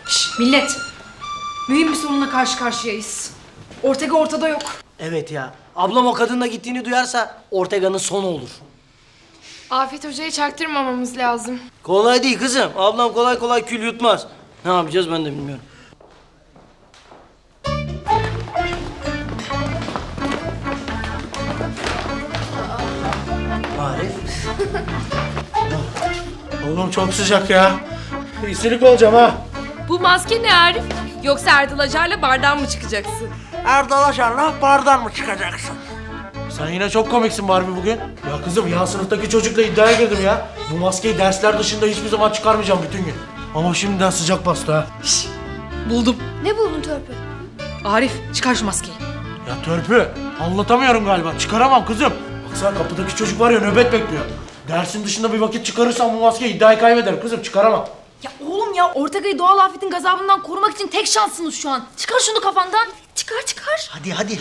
Şşş millet. Mühim bir sorunla karşı karşıyayız. Ortega ortada yok. Evet ya. Ablam o kadınla gittiğini duyarsa Ortega'nın sonu olur. Afet Hoca'yı çaktırmamamız lazım. Kolay değil kızım. Ablam kolay kolay kül yutmaz. Ne yapacağız ben de bilmiyorum. Arif. Oğlum çok sıcak ya. İstilik olacağım ha. Bu maske ne Arif? Yoksa Erdal Acar'la bardan mı çıkacaksın? Erdal Acar'la bardan mı çıkacaksın? Sen yine çok komiksin Barbie bugün. Ya kızım yan sınıftaki çocukla iddiaya girdim ya. Bu maskeyi dersler dışında hiçbir zaman çıkarmayacağım bütün gün. Ama şimdiden sıcak bastı ha. Şşş buldum. Ne buldun Törpü? Arif çıkar şu maskeyi. Ya Törpü anlatamıyorum galiba. Çıkaramam kızım. Baksana kapıdaki çocuk var ya nöbet bekliyor. Dersin dışında bir vakit çıkarırsam bu maskeyi iddiayı kaybederim kızım. Çıkaramam. Ya oğlum ya Ortega'yı doğal afetin gazabından korumak için tek şansınız şu an. Çıkar şunu kafandan. Çıkar çıkar. Hadi. Hadi.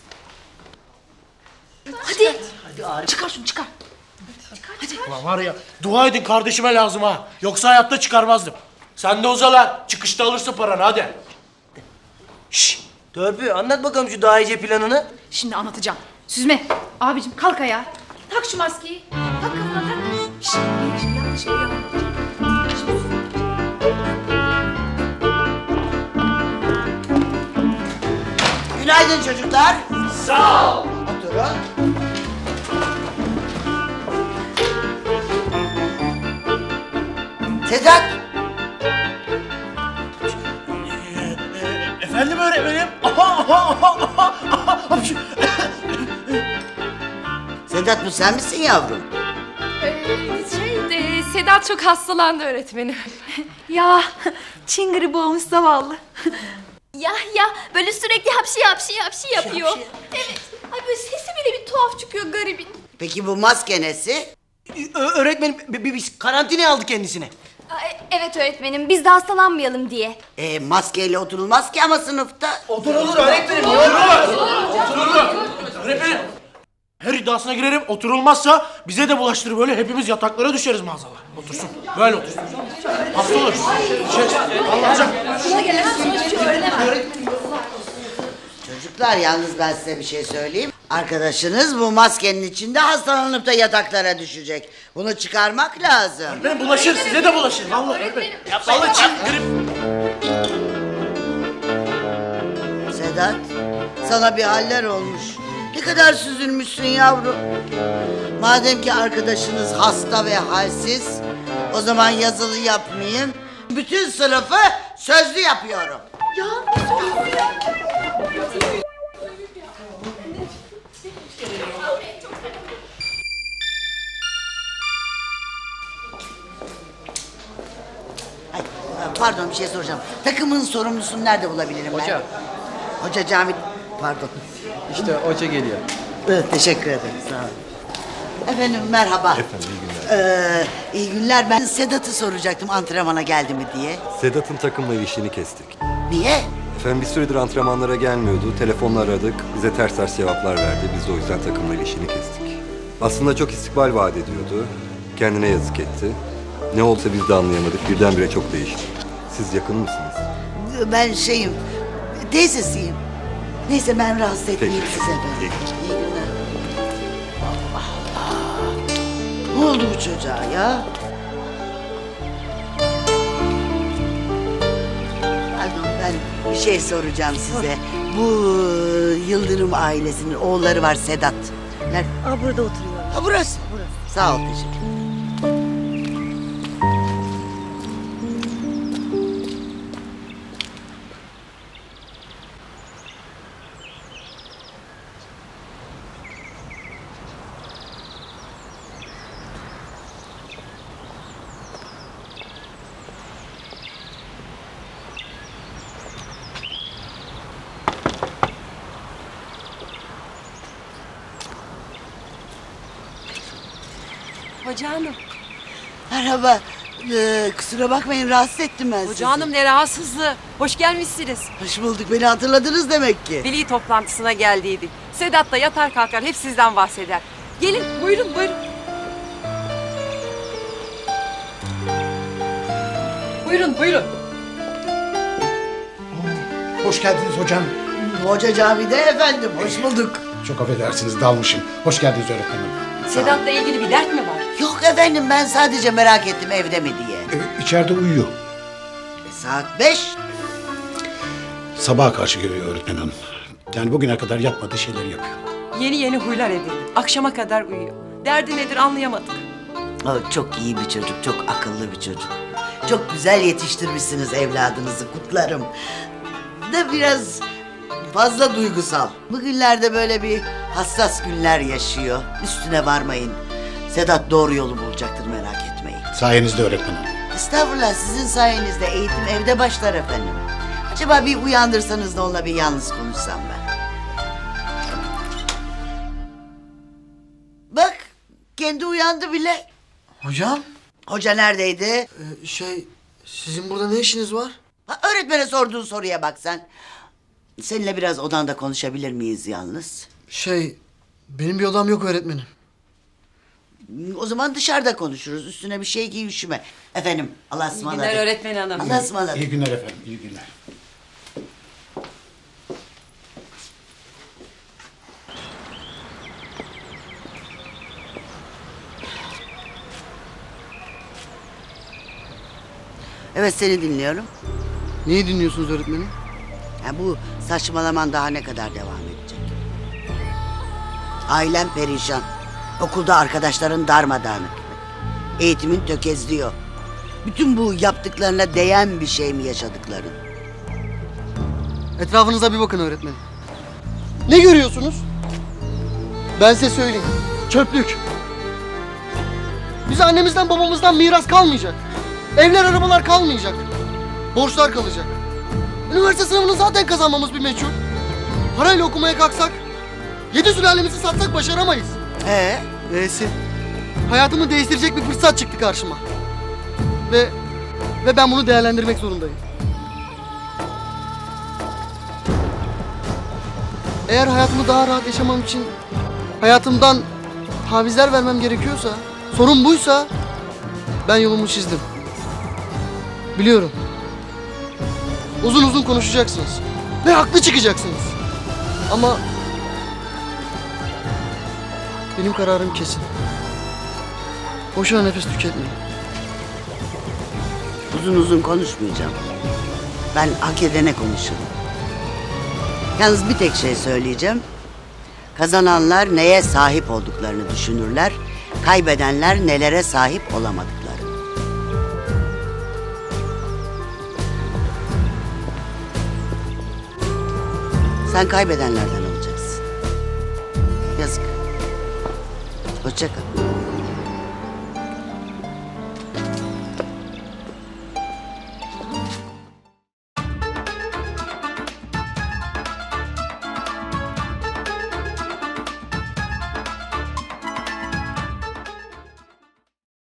Hadi Arif. Çıkar şunu çıkar. Ulan var ya dua edin kardeşime lazım ha. Yoksa hayatta çıkarmazdım. Sen de uzalar. Çıkışta alırsın paranı hadi. Şşş. Törpü anlat bakalım şu daha iyice planını. Şimdi anlatacağım. Süzme. Abicim kalk ayağa. Tak şu maskeyi. Tak kafana tak. Şşş. Şimdi yaklaş buraya anlatacağım. Günaydın çocuklar. Sağ ol. Oturun. Sedat. Efendim öğretmenim. Sedat bu sen misin yavrum? Sedat çok hastalandı öğretmenim. Ya Çin gribi olmuş zavallı. Ya böyle sürekli hapşi yapıyor. Evet. Ay böyle sesi bile bir tuhaf çıkıyor garibin. Peki bu maske nesi? Öğretmenim biz karantinaya aldık kendisine. Evet öğretmenim biz de hastalanmayalım diye. Maskeyle oturulmaz ki ama sınıfta. Oturulur öğretmenim. Öğretmenim. Her iddiasına girerim oturulmazsa bize de bulaştırır böyle hepimiz yataklara düşeriz maazallah. Otursun. Böyle otursun. Hasta olur. Anlatacağım. Çocuklar yalnız ben size bir şey söyleyeyim. Arkadaşınız bu maskenin içinde hastalanıp da yataklara düşecek. Bunu çıkarmak lazım. Ben bulaşır size de bulaşır. Vallahi öğretmenim. Vallahi Çin grip. Sedat, sana bir haller olmuş. Ne kadar süzülmüşsün yavrum. Madem ki arkadaşınız hasta ve halsiz, o zaman yazılı yapmayayım. Bütün sınıfı sözlü yapıyorum. Ay, pardon bir şey soracağım. Takımın sorumlusunu nerede bulabilirim ben? Hoca. Hoca Cami, pardon. İşte hoca geliyor. Evet, teşekkür ederim, sağ olun. Efendim merhaba. Efendim iyi günler. İyi günler. Ben Sedat'ı soracaktım antrenmana geldi mi diye. Sedat'ın takımla ilişkini kestik. Niye? Efendim bir süredir antrenmanlara gelmiyordu. Telefonla aradık. Bize ters ters cevaplar verdi. Biz de o yüzden takımla ilişkini kestik. Aslında çok istikbal vaat ediyordu. Kendine yazık etti. Ne olsa biz de anlayamadık. Birdenbire çok değişti. Siz yakın mısınız? Ben teyzesiyim. Neyse ben rahatsız etmeyeyim Peki. size ben. İyi. İyi günler. Allah Allah. Ne oldu bu çocuğa ya? Pardon ben bir şey soracağım size. Bu Yıldırım ailesinin oğulları var Sedat. Nerede? Burada oturuyor. Ha burası. Sağ ol teşekkür ederim. Hoca hanım. Merhaba. Kusura bakmayın rahatsız ettim ben sizi. Hoca hanım ne rahatsızlığı. Hoş gelmişsiniz. Hoş bulduk. Beni hatırladınız demek ki. Veli toplantısına geldiydik. Sedat da yatar kalkar hep sizden bahseder. Gelin buyurun. Buyurun. Hoş geldiniz hocam. Hoca camide efendim, hoş bulduk. Çok affedersiniz, dalmışım. Hoş geldiniz öğretmenim. Sedat'la ilgili bir dert mi var? Yok efendim, ben sadece merak ettim evde mi diye. İçeride uyuyor. Saat 5. Sabaha karşı geliyor öğretmen hanım. Yani bugüne kadar yapmadığı şeyleri yapıyor. Yeni yeni huylar edindi. Akşama kadar uyuyor. Derdi nedir anlayamadık. Çok iyi bir çocuk, çok akıllı bir çocuk. Çok güzel yetiştirmişsiniz evladınızı, kutlarım. Da biraz fazla duygusal. Bugünlerde böyle bir hassas günler yaşıyor. Üstüne varmayın. Sedat doğru yolu bulacaktır, merak etmeyin. Sayenizde öğretmen hanım. Estağfurullah, sizin sayenizde eğitim evde başlar efendim. Acaba bir uyandırsanız da onunla bir yalnız konuşsam ben. Bak, kendi uyandı bile. Hocam, Hoca neredeydi? sizin burada ne işiniz var? Öğretmene sorduğun soruya bak sen. Seninle biraz odanda konuşabilir miyiz yalnız? Benim bir odam yok öğretmenim. O zaman dışarıda konuşuruz. Üstüne bir şey giy, üşüme. Efendim, Allah'a İyi ısmarladık. günler öğretmen hanım. Allah'a ısmarladık. İyi günler efendim, iyi günler. Evet, seni dinliyorum. Neyi dinliyorsunuz öğretmenim? Bu saçmalaman daha ne kadar devam edecek? Ailem perişan. Okulda arkadaşların darmadağınık. Eğitimin tökezliyor. Bütün bu yaptıklarına değen bir şey mi yaşadıkların? Etrafınıza bir bakın öğretmenim. Ne görüyorsunuz? Ben size söyleyeyim. Çöplük. Bize annemizden babamızdan miras kalmayacak. Evler arabalar kalmayacak. Borçlar kalacak. Üniversite sınavını zaten kazanmamız bir meçhul. Parayla okumaya kalksak 7 sülalemizi satsak başaramayız. Neyse. Hayatımı değiştirecek bir fırsat çıktı karşıma. Ve ben bunu değerlendirmek zorundayım. Eğer hayatımı daha rahat yaşamam için hayatımdan tavizler vermem gerekiyorsa, sorun buysa ben yolumu çizdim. Biliyorum. Uzun uzun konuşacaksınız ve haklı çıkacaksınız. Ama benim kararım kesin. Boşuna nefes tüketmeyin. Uzun uzun konuşmayacağım. Ben hak edene konuşurum. Yalnız bir tek şey söyleyeceğim. Kazananlar neye sahip olduklarını düşünürler. Kaybedenler nelere sahip olamadıklarını. Sen kaybedenlerden olacaksın. Yazık. Hoşça kal.